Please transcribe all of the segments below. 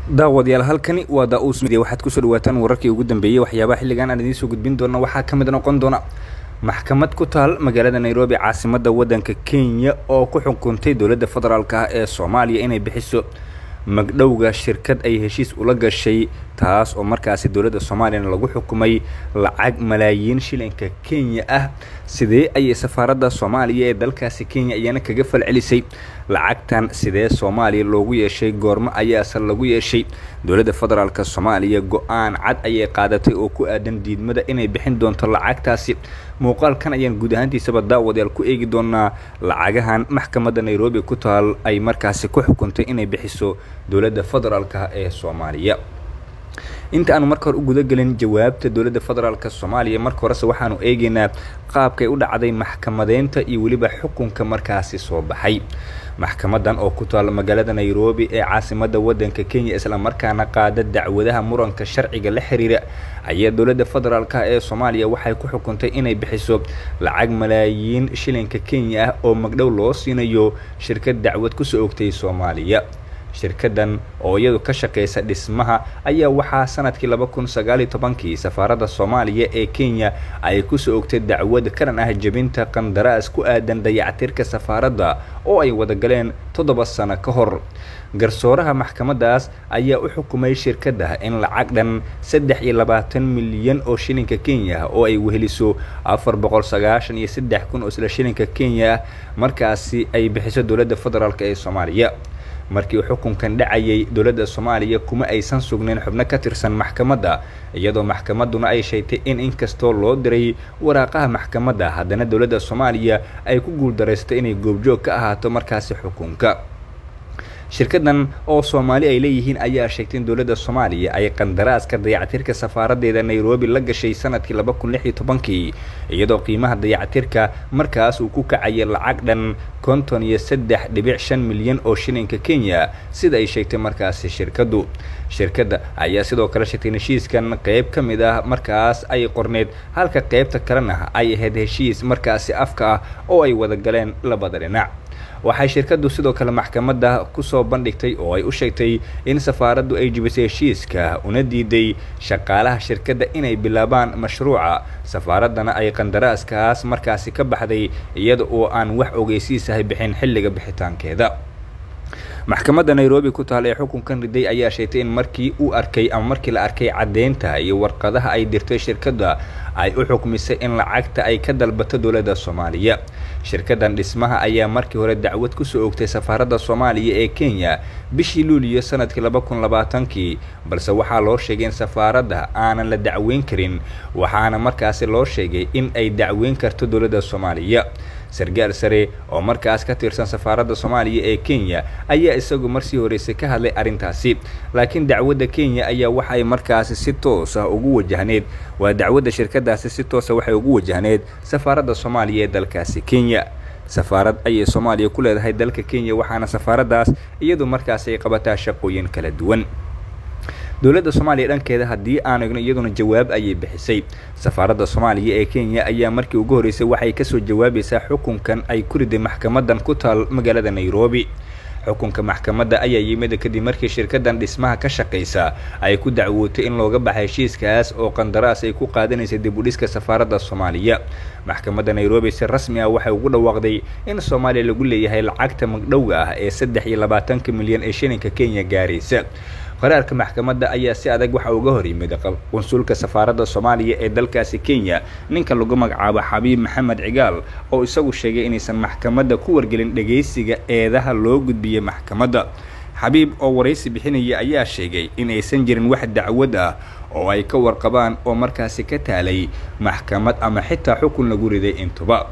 daawadayaal halkani waa Daa'us Media waxaad ku soo dhawaataan wararkii ugu dambeeyay waxyaabaha xilligan aan idiin soo gudbin doono waxaa ka mid noqon doona maxkamad ku taal magaalada Nairobi caasimadda waddanka Kenya oo ku xukuntay dawladda federaalka ee Soomaaliya inay bixiso magdhowga shirkad ay heshiis ula gashay taas oo markaasi dawladda Soomaaliya lagu xukumay lacag malaayiin shilinka Kenya ah sidee ay safaaradda Soomaaliya ee dalkaasi Kenya ayana kaga falcelisay lacagtan sidee Soomaaliya loogu yeeshay goorma ayaa asal lagu yeeshay dawladda federaalka Soomaaliya go'aan cad ayay qaadatay oo ku aadan diidmada inay bixin doonto lacagtaasi muuqaalkan ayaan guud ahaantiisaba daawadayaal ku eegi doonaa lacagahan maxkamadda Nairobi ku taal ay markaasi ku xukuntay inay bixiso dawladda federaalka ee Soomaaliya inta aanu marka hore u guda galin jawaabta dawladda federaalka Soomaaliya marka hore waxaanu eegaynaa qaabkay u dhacday maxkamadeynta iyo waliba xukunka markaasi soo baxay maxkamadan oo ku taal magaalada Nairobi ee caasimadda waddanka Kenya isla markaana qaada dacwadaha muranka sharciga la xiriira ayaa dawladda federaalka ee Soomaaliya waxay ku xukuntay inay bixiso lacag malaayiin shilinka Kenya ah oo magdhow loo siinayo shirkad dacwad ku soo ogtay Soomaaliya shirkadan oo iyadu ka shaqeysa dhismaha ayaa waxaa sanadkii 2019 safaaradda Soomaaliya ee Kenya ay ku soo ogtay dacwad karan ah jabinta qandaraas ku aadan dayactirka safaaradda oo ay wada galeen 7 sano ka hor garsooraha maxkamadaas ayaa u xukumay shirkadda in lacag dhan 23 milyan oo shilinka Kenya oo ay weheliso 493,000 oo isla shilinka Kenya markaasi ay bixiso dawladda federaalka ee Soomaaliya markii xukunkan dhacayay dawladda Soomaaliya kuma aysan sugnayn xubno ka tirsan maxkamadda iyadoo maxkamaduna ay sheegtay in inkastoo loo diray waraaqaha maxkamadda haddana dawladda Soomaaliya ay ku guuldareystay inay goobjoog ka ahaato markaasi xukunka shirkadan oo Soomaali ay leeyihiin ayaa sheegtay in dawladda Soomaaliya ay qandaraaska dayactirka safaaraddeeda Nairobi la gashay sanadkii 2016 iyadoo qiimaha dayactirka markaas uu ku kacay lacag dhan 53.5 milyan oo shilinka Kenya sida ay sheegtay markaasi shirkadda ayaa sidoo kale sheegtay heshiiskan qayb ka mid ah markaas ay qorneed halka qaybta kalena ay ahayd heshiis markaasi afka ah oo ay wada galeen labada dhinac waxay shirkaddu sidoo kale maxkamadda ku soo bandhigtay oo ay u sheegtay in safaaraddu ay jibisay heshiiska una diiday shaqaalaha shirkadda inay bilaabaan mashruuca safaaraddana ay qandaraaskaas markaasi ka baxday iyada oo aan wax ogeysiisahay bixin xilliga bixitaankeeda maxkamadda Nairobi ku taal ee xukunkan riday ayaa sheegtay in markii la arkay cadeynta iyo warqadaha ay dirtay shirkadda ay u xukmisay in lacagta ay ka dalbato dawladda Soomaaliya shirkadan dhismaha ayaa markii hore dacwad ku soo ogtay safaaradda Soomaaliya ee Kenya bishii Luulyo sanadkii 2020 balse waxaa loo sheegay in safaaradda aanan la dacweyn karin waxaana markaasi loo sheegay in ay dacweyn karto dawladda Soomaaliya sargaal sare oo markaas ka tirsan safaaradda Soomaaliya ee Kenya ayaa isagu markii horeysay ka hadlay arintaasi laakiin dacwadda Kenya ayaa waxay markaasi si toos ah ugu wajahneed waa dacwadda shirkadaasi si toos ah waxay ugu wajahneed safaaradda Soomaaliya ee dalkaasi Kenya safaarad ay Soomaaliya ku leedahay dalka Kenya waxaana safaaraddaas iyadu markaas ay qabataa shaqooyin kala duwan dawladda Soomaaliya dhankeeda hadii aan eegno iyaduna jawaab ayay bixisay safaaradda Soomaaliya ee Kenya ayaa markii ugu horeysay waxay ka soo jawaabaysaa xukunkan ay ku riday maxkamadan ku taal magaalada Nairobi xukunka maxkamadda ayaa yimid kadib markii shirkadan dhismaha ka shaqeysa ay ku dacwootay in looga baxay heshiiskaas oo qandaraas ay ku qaadanaysay dib u dhiska safaaradda Soomaaliya maxkamadda Nairobi si rasmi ah waxay ugu dhawaaqday in Soomaaliya lagu leeyahay lacagta magdhowga ah ee 23 milyan ee shilinka Kenya gaaraysa qaraarka maxkamadda ayaa si adag waxa uga hor yimid qonsulka safaaradda Soomaaliya ee dalkaasi Kenya ninka lagu magacaabo Xabiib Maxamed Cigaal oo isagu sheegay inaysan maxkamadda ku wargelin dhageysiga eedaha loo gudbiyay maxkamadda Xabiib oo wareysi bixinaya ayaa sheegay in aysan jirin wax dacwad ah oo ay ka warqabaan oo markaasi ka taalay maxkamad ama xitaa xukun lagu riday intuba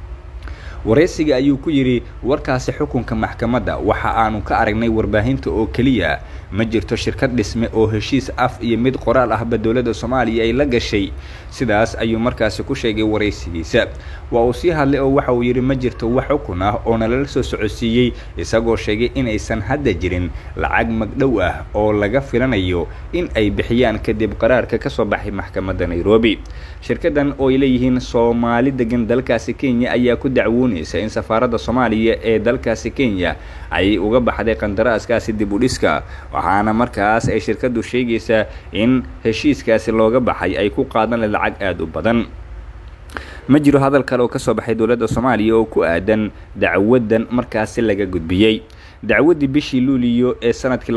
wareysiga ayuu ku yiri warkaasi xukunka maxkamadda waxa aanu ka aragnay warbaahinta oo kaliya ma jirto shirkad dhisme oo heshiis af iyo mid qoraal ah dawladda Soomaaliya ay la gashay sidaas ayuu markaasi ku sheegay wareysigiisa waa uu si hadlay oo waxa uu yiri ma jirto wax xukun ah oo nala soo socodsiiyay isagoo sheegay in aysan hadda jirin lacag magdhow ah oo laga filanayo in ay bixiyaan kadib qaraarka ka soo baxay maxkamadda Nairobi shirkadan oo ay leeyihiin Soomaali degan dalkaasi Kenya ayaa ku dacwoonay doonaysa in safaaradda Soomaaliya ee dalkaasi Kenya ay uga baxday qandaraaskaasi dib u dhiska, waxaana markaas ay shirkadu sheegaysaa in heshiiskaasi looga baxay ay ku qaadan lacag aad u badan. ma jiro hadal kale oo ka soo baxay dowladda Soomaaliya oo ku aadan dacwadan markaasi laga gudbiyay. dacwadii bishii Luuliyo ee sanadkii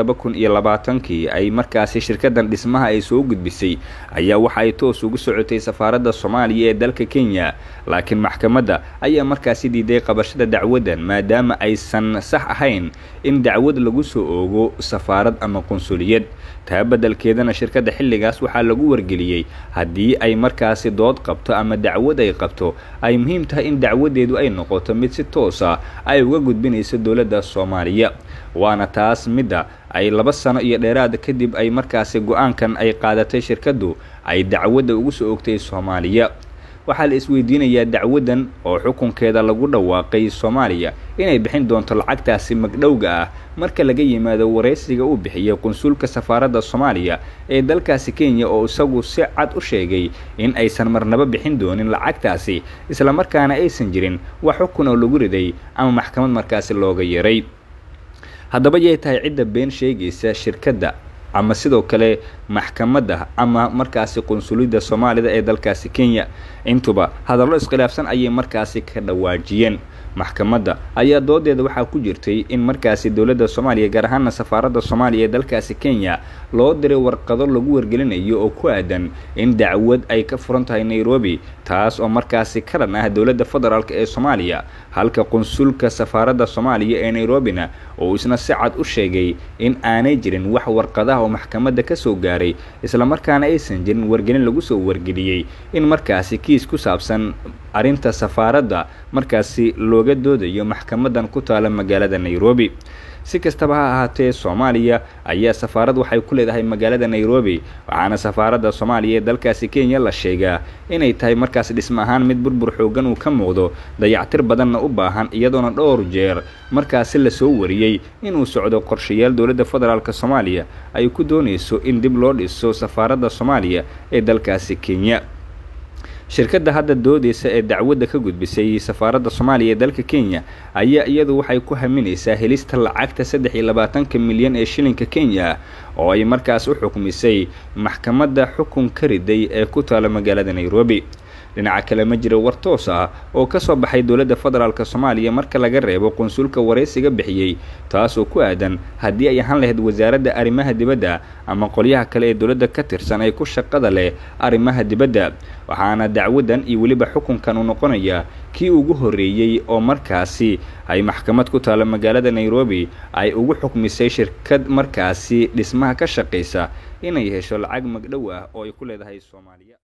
2020 ay markaasi shirkadan dhismaha ay soo gudbisay ayaa waxa ay toos ugu socotay safaaradda Soomaaliya ee dalka Kenya, laakiin maxkamadda ayaa markaasi diiday qabashada dacwadan maadaama aysan sax ahayn in dacwad lagu soo oogo safaarad ama qunsuliyad. taa beddelkeedana shirkadda xilligaas waxaa lagu wargeliyay haddii ay markaasi dood qabto ama dacwad ay qabto ay muhiim tahay in dacwadeedu ay noqoto mid si toos ah ay uga gudbinayso dowladda Soomaaliya. waana taas midda ay 2 sano iyo dheeraad kadib ay markaasi go'aankan ay qaadatay shirkadu ay dacwadda ugu soo oogtay Soomaaliya. waxaa la isweydiinayaa dacwadan oo xukunkeeda lagu dhawaaqay Soomaaliya inay bixin doonto lacagtaasi magdhowga ah marka laga yimaado wareysiga uu bixiyay qunsulka safaaradda Soomaaliya ee dalkaasi Kenya oo isagu si cad u sheegay in aysan marnaba bixin doonin lacagtaasi isla markaana aysan jirin wax xukun oo lagu riday ama maxkamad markaasi looga yeeray. haddaba yay tahay cidda been sheegaysa shirkadda ama sidoo kale maxkamadda ama markaasi qunsuliyadda Soomaalida ee dalkaasi Kenya? intuba hadallo iskhilaafsan ayay markaasi ka dhawaajiyeen. maxkamadda ayaa doodeeda waxaa ku jirtay in markaasi dowladda Soomaaliya gaar ahaan safaaradda Soomaaliya ee dalkaasi Kenya loo diray warqado lagu wargelinayo oo ku aadan in dacwad ay ka furan tahay Nairobi, taas oo markaasi ka dhan ah dowladda federaalka ee Soomaaliya, halka qunsulka safaaradda Soomaaliya ee Nairobina oo isna si cad u sheegay in aanay jirin wax warqadaha oo maxkamadda ka soo gaaray isla markaana aysan jirin wargelin lagu soo wargeliyay in markaasi kiis ku saabsan arinta safaaradda markaasi looga doodayo maxkamadan ku taala magaalada Nairobi. si kastaba ha ahaatee Soomaaliya ayaa safaarad waxay ku leedahay magaalada Nairobi, waxaana safaaradda Soomaaliya ee dalkaasi Kenya la sheegaa inay tahay markaas dhismo ahaan mid burbur xoogan uu ka muuqdo, dayactir badanna u baahan, iyadoona dhowr jeer markaasi la soo wariyay inuu socdo qorshayaal dowladda federaalka Soomaaliya ay ku doonayso in dib loo dhiso safaaradda Soomaaliya ee dalkaasi Kenya. shirkadda hadda doodaysa ee dacwadda ka gudbisay safaaradda Soomaaliya ee dalka Kenya ayaa iyadu waxay ku haminaysaa helista lacagta 23 milyan ee shilinka Kenya oo ay markaas u xukumisay maxkamadda xukun ka riday ee ku taala magaalada Nairobi. dhinaca kale ma jiro war toos ah oo ka soo baxay dowladda federaalka Soomaaliya marka laga reebo qunsulka wareysiga bixiyay, taas oo ku aadan haddii ay ahaan lahayd wasaaradda arrimaha dibadda ama qolyaha kale ee dowladda ka tirsan ay ku shaqada leh arrimaha dibadda. waxaana dacwadan iyo waliba xukunkan uu noqonaya kii ugu horeeyay oo markaasi ay maxkamad ku taala magaalada Nairobi ay ugu xukmisay shirkad markaasi dhismaha ka shaqeysa inay hesho lacag magdhow ah oo ay ku leedahay Soomaaliya.